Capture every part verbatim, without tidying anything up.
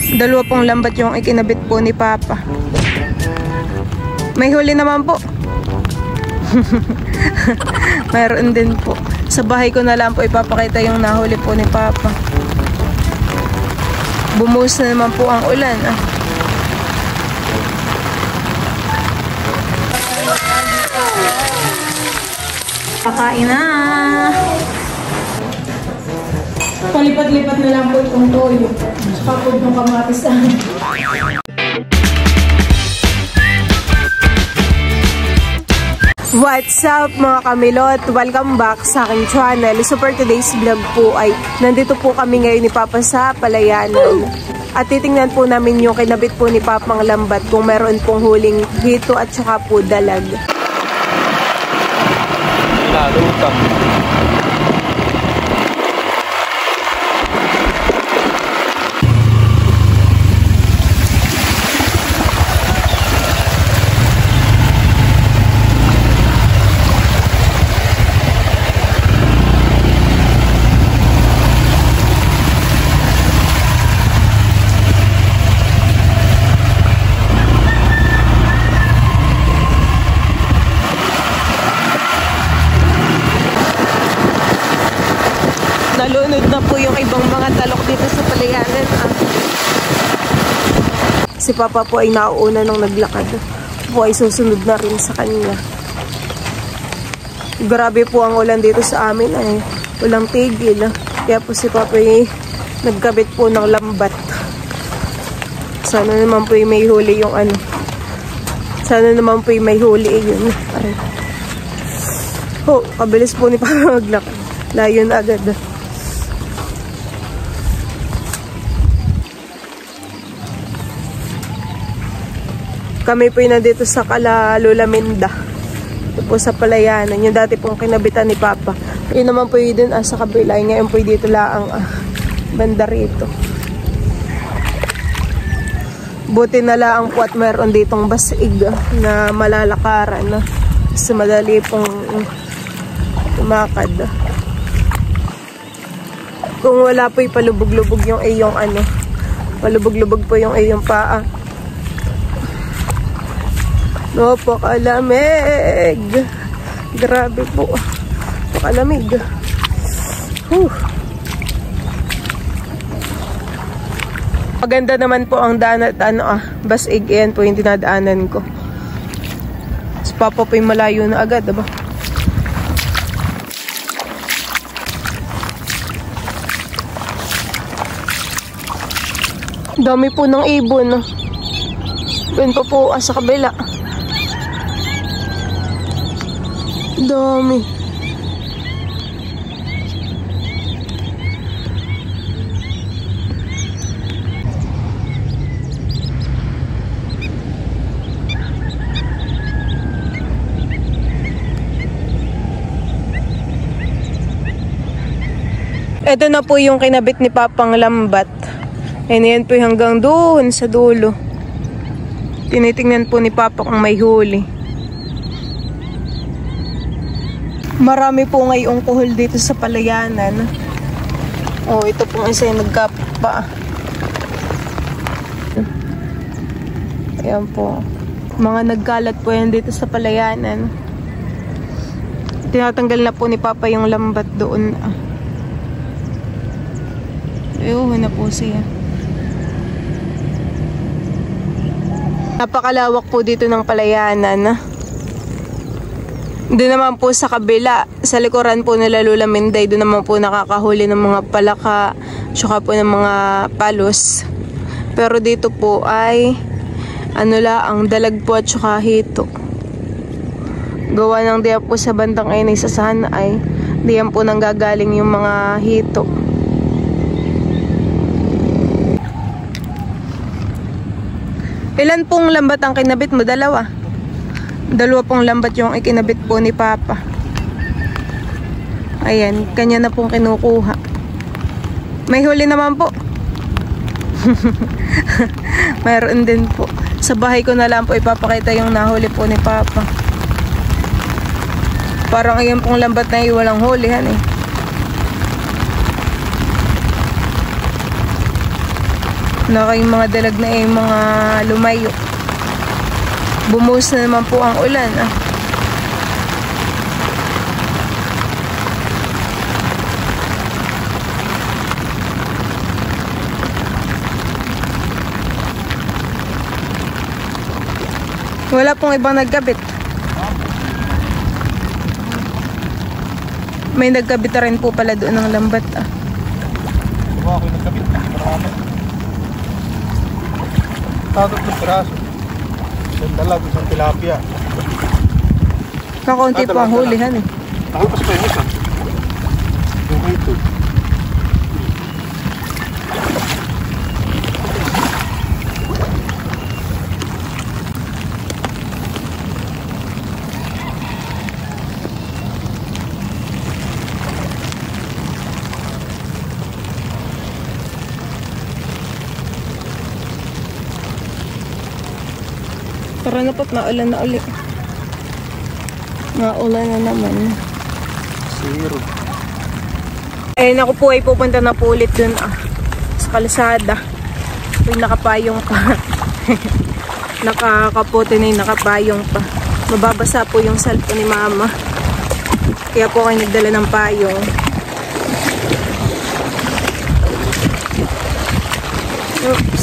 Dalawa pong lambat yung ikinabit po ni Papa. May huli naman po. Mayroon din po. Sa bahay ko na lang po ipapakita yung nahuli po ni Papa. Bumuhos na naman po ang ulan. Ah. Pakain na. Palipat-lipat na lang po itong toyo. Kapag itong kamatis na. What's up mga kamilot? Welcome back sa aking channel. So for today's vlog po ay nandito po kami ngayon ni Papa sa Palayanan. At titingnan po namin yung kinabit po ni Papang lambat kung meron pong huling hito at saka po dalag. Lalutang. Nalunod na po yung ibang mga talok dito sa Palayanan. Ah. Si Papa po ay nauuna nung naglakad. Po ay susunod na rin sa kanya. Grabe po ang ulan dito sa amin. Ay, walang tigil. Ah. Kaya po si Papa ay nagkabit po ng lambat. Sana naman po ay may huli yung ano. Sana naman po ay may huli yun. Ay. Oh, kabilis po ni Papa maglakad. Layo na agad. Ah. Kami po yung nandito sa Kalalulaminda. Ito po sa Palayanan. Yung dati pong kinabitan ni Papa. Yun naman po yun din ah, sa kabila. Ngayon po dito laang ah, banda rito. Buti na laang po at meron ditong basig ah, na malalakaran. Ah, sa madali pong tumakad. Ah. Kung wala po yung palubog-lubog yung iyong ano. Palubog-lubog po yung iyong paa. Napakalamig. Grabe po. Napakalamig. Whew. Maganda naman po ang daan at ano ah, basig. Yan po yung dinadaanan ko. Si Papa po yung malayo na agad, diba? Dami po ng ibon. No? Yan po po ah, sa kabila. Dami. Ito na po yung kinabit ni Papang lambat. And yan po hanggang doon sa dulo. Tinitingnan po ni Papa kung may huli. Marami po ngayong kuhol dito sa Palayanan. Oh, ito pong isa yung nagkapa. Ayan po. Mga nagkalat po yan dito sa Palayanan. Tinatanggal na po ni Papa yung lambat doon. Ayun na po siya. Napakalawak po dito ng Palayanan. Doon naman po sa kabila, sa likuran po nila Lula Minday, doon naman po nakakahuli ng mga palaka, tsaka po ng mga palos. Pero dito po ay, ano la, ang dalag po at tsaka hito. Gawa ng diyan po sa bandang ay sa sana ay, diyan po nanggagaling yung mga hito. Ilan pong lambat ang kinabit mo? Dalawa? Dalawa pong lambat yung ikinabit po ni Papa. Ayan, kanya na pong kinukuha. May huli naman po. Mayroon din po. Sa bahay ko na lang po ipapakita yung nahuli po ni Papa. Parang ayan pong lambat na yung walang hulihan eh. na kayong mga dalag na yung mga lumayo. Bumuhos na naman po ang ulan ah. Wala pong ibang nagkabit. May nagkabit na rin po pala doon ng lambat ah. Diba ako yung nagkabit? Marami. Tatot ng piraso. Isang dalag, isang tilapia. Kakaunti Ah, po ang dalag, hulihan eh. Nakapas pa yung isa. Yung ito. Tara na po't maulan na ulit. Maulan na naman. Zero. Ayun ako po ay pupunta na po ulit dun ah. Sa kalsada. Yung nakapayong pa. Nakakaputi na yung nakapayong pa. Mababasa po yung salpo ni mama. Kaya po kayo nagdala ng payong. Oops.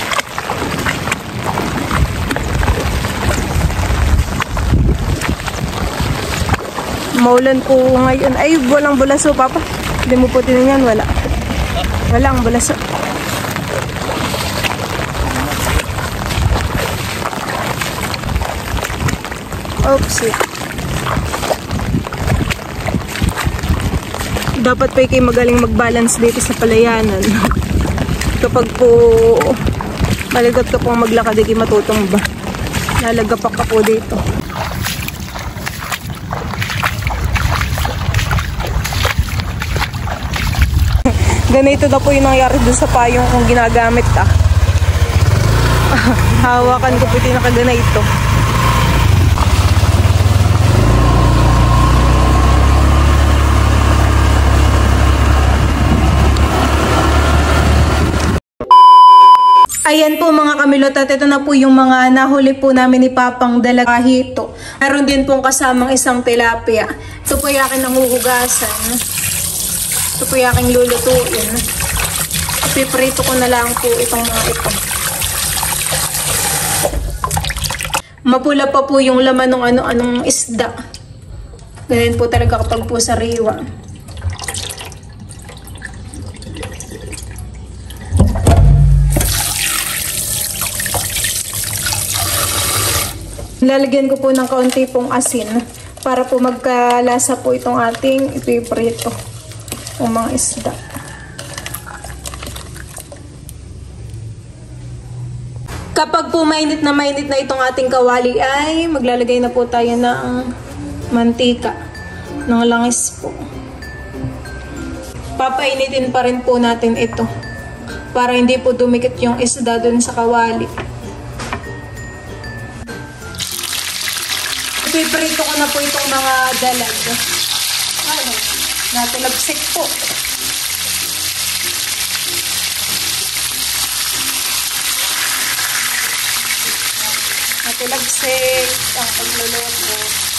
Maulan po ngayon. Ay, walang bulaso, papa. Hindi mo po tinignan, wala. Walang bulaso. Oops. Dapat pa kayo magaling mag-balance dito sa palayanan. Kapag po malagat ka pong maglakad, di kayo matutumba. Nalagapak ka po dito. Ganito na po yung nangyari doon sa payong kong ginagamit ah. Hawakan ko po ito yung nakaganito. Ayan po mga kamilot at ito na po yung mga nahuli po namin ni Papang Dalagahito. Meron din pong kasamang isang tilapia. Ito po yung akin nanguhugasan. Ito po yung aking lulutuin. Piprito ko na lang po itong mga ito. Mapula pa po yung laman ng ano-anong isda. Ganyan po talaga kapag po sariwa. Lalagyan ko po ng kaunti pong asin para po magkalasa po itong ating ipiprito. Ang mga isda. Kapag po mainit na mainit na itong ating kawali ay maglalagay na po tayo ng mantika ng langis po. Papainitin pa rin po natin ito para hindi po dumikit yung isda dun sa kawali. Piprito ko na po itong mga dalag. Ano? Natalabsik po. Natalabsik ang pagluluto.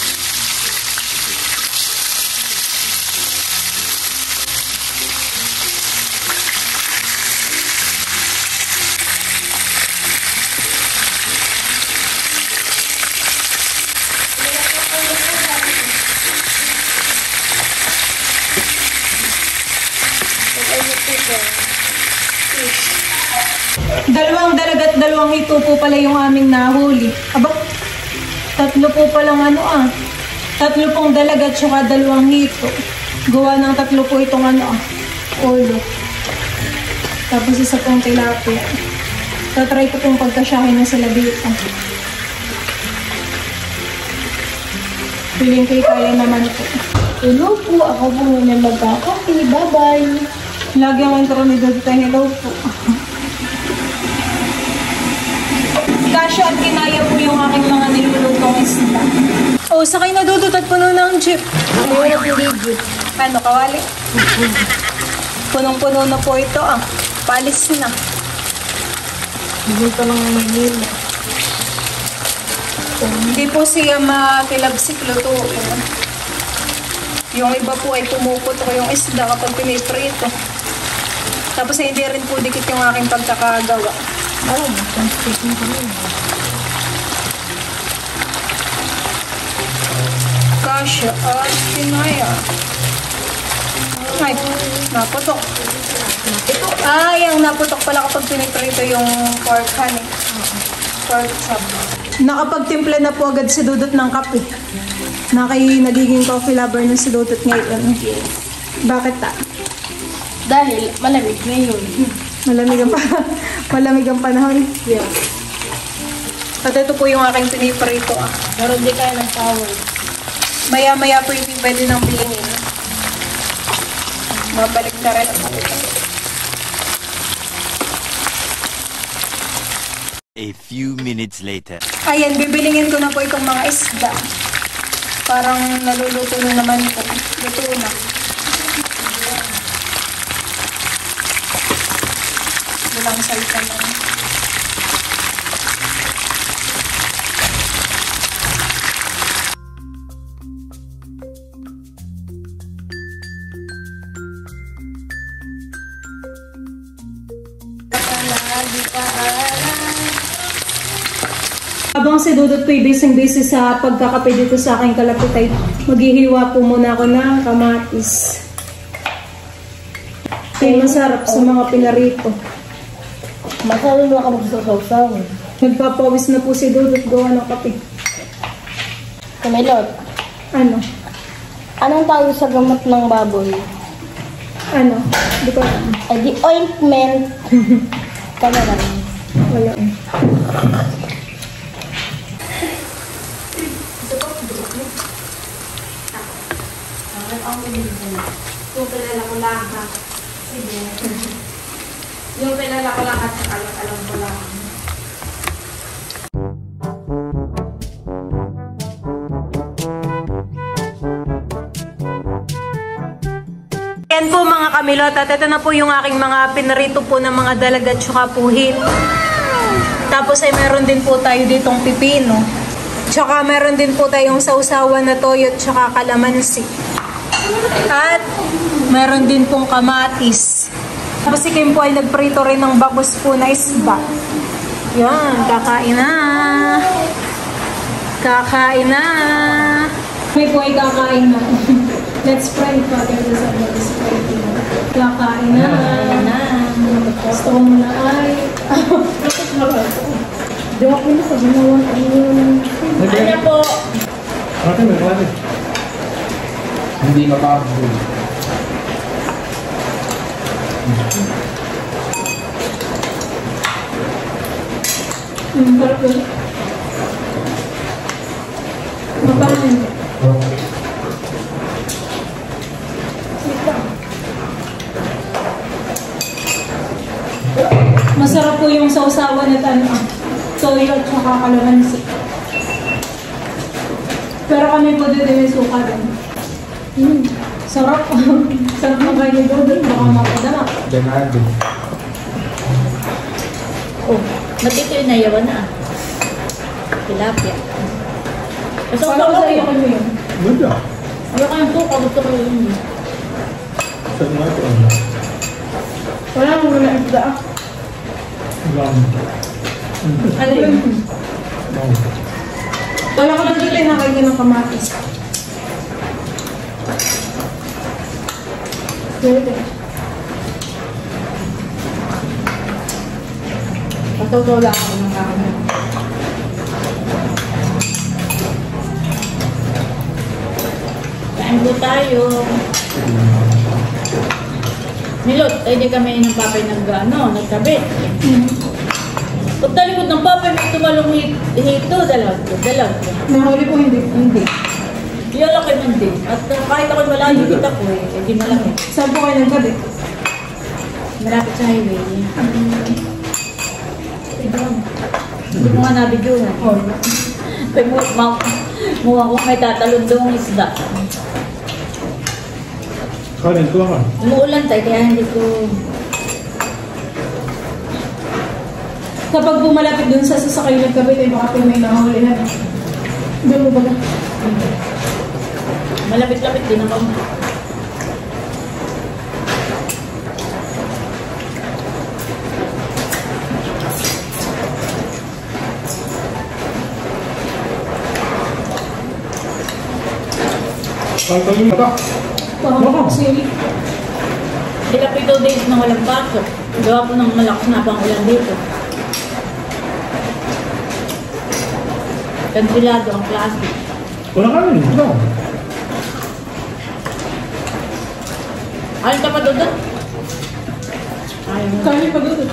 Dalawang dalag at dalawang hito po pala yung aming nahuli. Aba, tatlo po palang ano ah. Tatlo pong dalag at saka dalawang hito. Gawa ng tatlo po itong ano ah, ulo. Tapos isa pong tilapia. Tatry ko pong pagkasyahin ng salabita. Piling kay kaya naman po. Hello po, ako po muna magkakapi. Bye-bye. Lagi ang intro ni Dodita, hello po. Kasya at kinaya po yung aking mga nilulutong isda. O, sakay na Dudut at puno ng jeep. Ayun na po jeep. Ano, kawali? Punong-puno na po ito ah. Palis na. Dito lang ang Maynila. Hindi po siya makilagsik lutuin. Yung iba po ay pumuputok yung isda kapag piniprito. Tapos ay hindi rin po dikit yung aking pagkakagawa. Oo, constipating ko rin. Kasha at kinaya. Ay, naputok. Naputok. Ay, ang naputok pala kapag piniprito yung pork honey. Pork chop. Nakapagtimpla na po agad si Dudut ng kape. Nakay nagiging coffee lover na si Dudut ngayon. Bakit ta? Dahil malamig ngayon. Malamig ang, pa malamig ang panahon. Yeah. At ito po yung aking piniprito. Ah. Pero hindi kaya ng power. Maya-maya po yung pwede nang bilingin. Mabalik na rin ang pakita. A few minutes later. Ayan, bibilingin ko na po itong mga isda. Parang naluluto na naman po. Luto na. Bilang salsa na. Lagi ka Habang si Dudut po'y busy-busy sa pagkakape dito sa aking kalapit ay maghihiwa po muna ako ng kamatis. Ay masarap sa mga pinarito. Masarap na ka magsasaw-saw. Nagpapawis na po si Dudut gawa ng kape. Kamilot, Ano? anong tawag sa gamot ng baboy? Ano? Di ko alam. Ay, di ointment. Tama lang. Wala eh. Yung kilala ko lang ha. Sige. Yung kilala ko lang at alam, alam ko lang. Yan po mga kamilot at ito na po yung aking mga pinarito po ng mga dalaga at saka puhit. Tapos ay meron din po tayo ditong pipino. Tsaka meron din po tayong sausawan na toyo at saka kalamansi. At meron din pong kamatis. Tapos si Kim po ay nagprito rin ng bagos po na isda. Yan, kakain na. Kakain na. May po ay kakain na. Let's pray for the Let's pray. Kakain na. Gusto ko muna ay... Di ako na sa ginawan. Ano po? Ate, may klase. Hindi makakabuli. Hmm, parang yun. Mapanin. Masarap po yung sausawan at ano, toyo at saka kalamansi. Pero kami po dito may suka din. Hmm, sarap. Sarap ng kain nito doon. Baka mapadama. Ganado. Oh, natito yung nayawan na. Tilapia. Kasi Parang sa iyo kami yun. Ganda. Ayaw kayong suka, gusto ko yun. Saan nga ito? Ano? Wala mo na isda. Ram. Ano yun? Oh. Wala ka dito tayo nakagin ng kamatis. Dito. Patutula ako ng kakaman. Kain po tayo. Milot, ay di kami ng papay nag, ano, nagkabit. Pag talikod ng papay, may tumalong hit, hito, dalag, dalag. Nahuli po hindi. Hindi. Di laki man din. At uh, kahit ako'y malayo kita ko eh, eh di malaki. Saan po kayo nagkabit? Malapit sa highway. Hindi ko nga nabidyohan. Oh. Kaya mo, ma, muha ko may tatalon doong isda. Kanin ko ka. Umuulan tayo, kaya hindi ko... Kapag bumalapit dun sa sasakay nagkabit, ay baka po may nahulihan. Doon mo baga? Malapit-lapit din ako. Ang tayo na ito. Wow, sige. Sila pito days na walang pasok. Gawa po ng malakas na pang ulan dito. Kantilado ang klase. Wala ka rin. Ito. Ayun ka pa doon? Ayun. Kaya pa doon.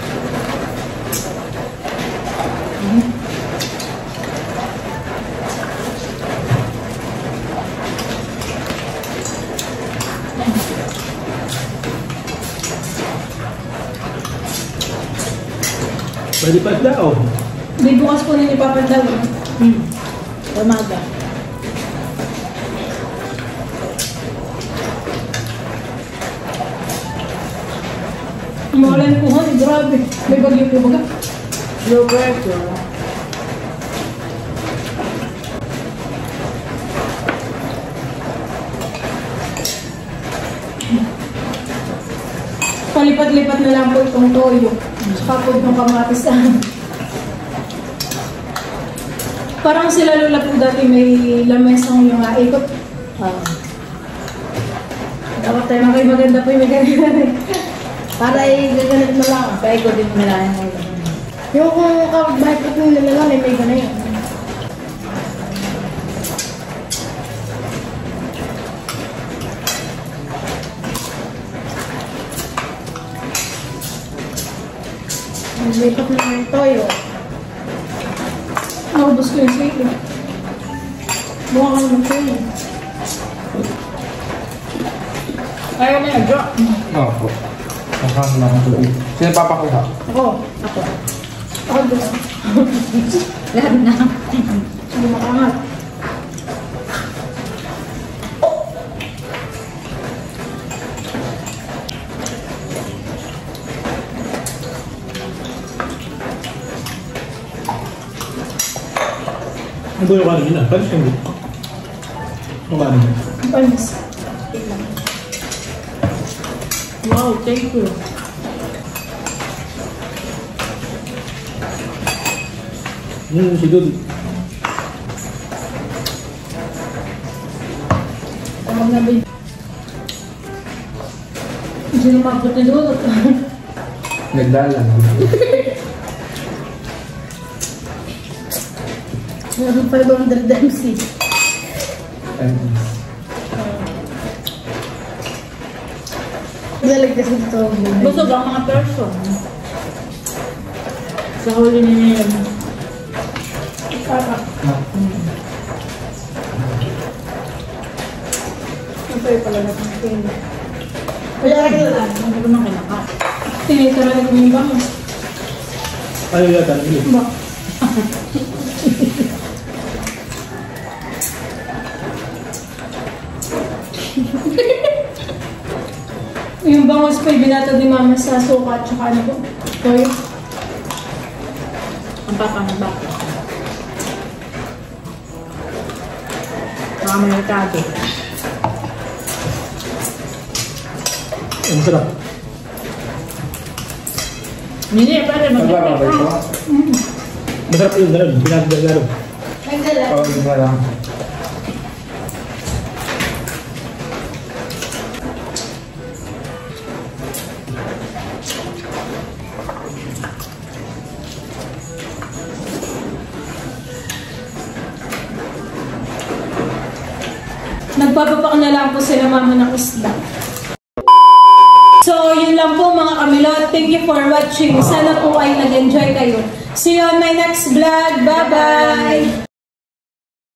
Pwede pa daw. Di bukas po na ipapandaw. Hmm. Umaga. Umulan po han, grabe. May bagyo po baga. Low pressure. Palipat-lipat na lang po itong toyo. Saka po itong kamatis. Parang sila lola po dati may lamesang yung uh, ikot. Ah. Dapat tayo makay maganda po yung may ganyan. Para ay gaganap mo lang. Kaya ko din malayan mo. Yung kung kahit po yung nalalang ay may ganyan. Lipat na yung toyo. Naubos ko yung sili. Buka ka naman toyo. Ayaw mo na, drop. Oo po. Nakakang lang ang tubig. Sino papakuha? Ako. Ako. Ako doon. Lahat na. Hindi makangat. Ano ba yung kanin nila? Panis yung dito. Ang kanin nila. Panis. Wow, thank you. Hmm, si Dud. Tawag na ba yun? Hindi na mabuti doon. Nagdala. Meron five hundred M C. Galag kasi ito. Busog ang mga person. Sa huli na niya yun. Kaka. Ito yung pala natin tingin. Kaya rin lang. Hindi ko nang kinaka. Tinitara na kami yung bango. Ayaw yata. Hindi. Ba? Yung bangos pa ibinatag ni mama sa suka at saka ano po? Toyo. Ang papa ng baka. Mga merkado. Ang sarap. Hindi, pare, Nagbababay ko. Masarap yung gano'n. Pinagdagaro. Nagdala. Oo, yung gano'n. Nagpapapak na lang po sila mama ng isda. So, yun lang po mga kamilot. Thank you for watching. Sana po ay nag-enjoy kayo. See you on my next vlog. Bye-bye!